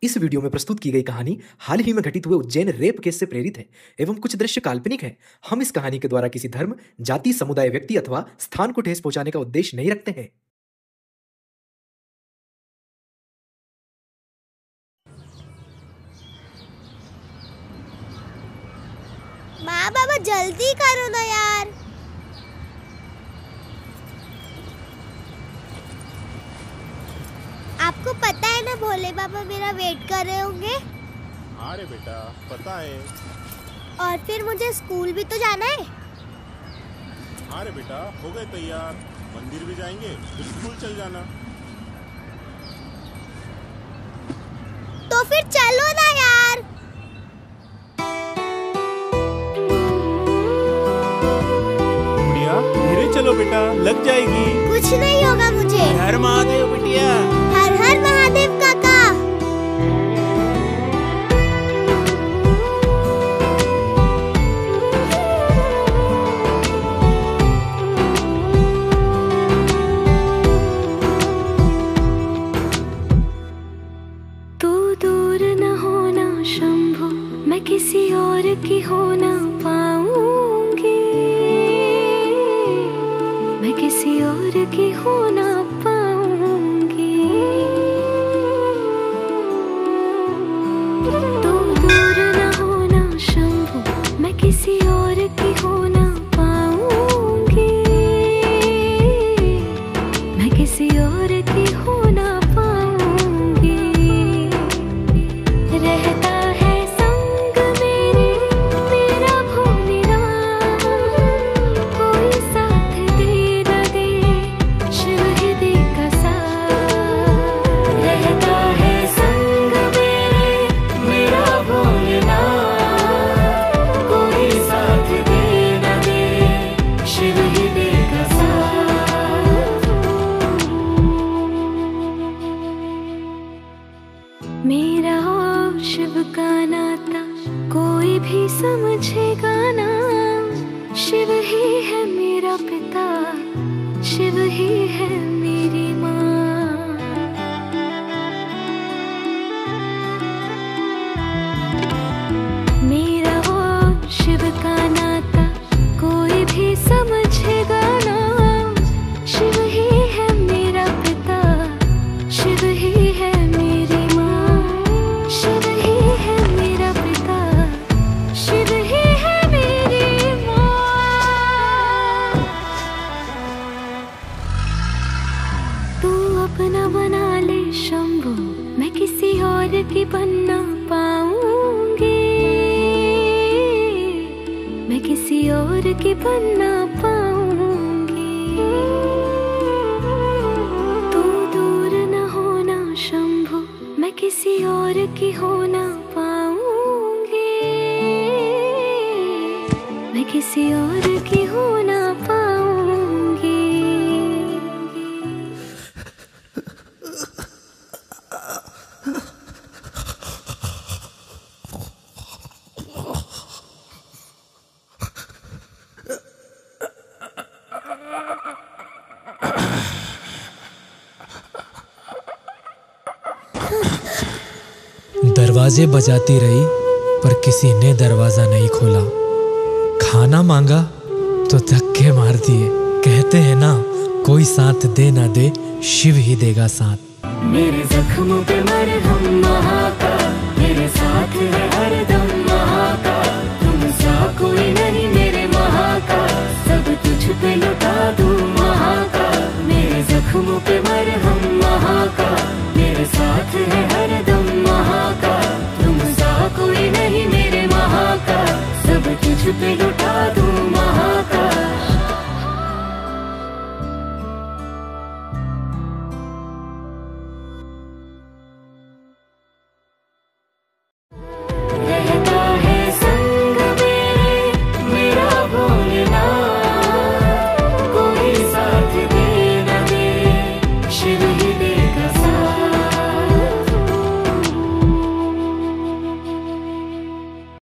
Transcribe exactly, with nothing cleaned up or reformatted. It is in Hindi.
इस वीडियो में प्रस्तुत की गई कहानी हाल ही में घटित हुए उज्जैन रेप केस से प्रेरित है एवं कुछ दृश्य काल्पनिक है। हम इस कहानी के द्वारा किसी धर्म, जाति, समुदाय, व्यक्ति अथवा स्थान को ठेस पहुंचाने का उद्देश्य नहीं रखते हैं। माँ बाबा जल्दी करो ना यार। आपको पता है ना भोले बाबा मेरा वेट कर रहे होंगे। हाँ रे बेटा पता है। और फिर मुझे स्कूल भी तो जाना है। हाँ रे बेटा हो गए तैयार, मंदिर भी जाएंगे फिर स्कूल चल जाना। तो फिर चलो ना यार। गुड़िया धीरे चलो बेटा, लग जाएगी। कुछ नहीं होगा मुझे। हर हर महादेव बिटिया। हर हर महादेव काका। तू दूर न होना शंभु, मैं किसी और की हो ना पाऊंगी, मैं किसी और की हो ना पाऊंगी। तू दूर न होना शंभु, मैं किसी और की हो ना पाऊंगी, मैं किसी और की हो ना पाऊंगी। रहता है संग मेरे मेरा भोलेना, कोई साथ दे न दे शिव ही देगा साथ। रहता है संग मेरे मेरा भोलेना, कोई साथ दे न दे शिव ही देगा साथ। मेरा और शिव का नाता कोई भी समझेगा ना, शिव ही है मेरा पिता, शिव ही है मेरी माँ। मेरा और शिव का नाता कोई भी समझेगा ना, शिव ही है मेरा पिता, शिव ही है मेरी माँ। शिव ही है मेरा पिता, शिव ही है मेरी माँ। तू अपना बना ले शंभु, मैं किसी और की बनना पाऊंगी, मैं किसी और की बनना पाऊंगी। तू दूर न होना शंभु, मैं किसी और की हो ना पाऊंगी, मैं किसी और की हो ना पाऊंगी। दरवाजे बजाती रही पर किसी ने दरवाजा नहीं खोला। खाना मांगा तो धक्के मार दिए। कहते हैं ना कोई साथ दे ना दे शिव ही देगा साथ। मेरे जख्मों पे मरहम महाकाल, मेरे साथ है हरदम महाकाल। तुम सा कोई नहीं मेरे महाकाल, सब तुझ पे लुटा दूं महाकाल। मेरे जख्मों पे मरहम महाकाल, मेरे साथ है हरदम महाकाल। तुम सा कोई नहीं मेरे महाकाल, सब तुझ पे लुटा दूं महाकाल।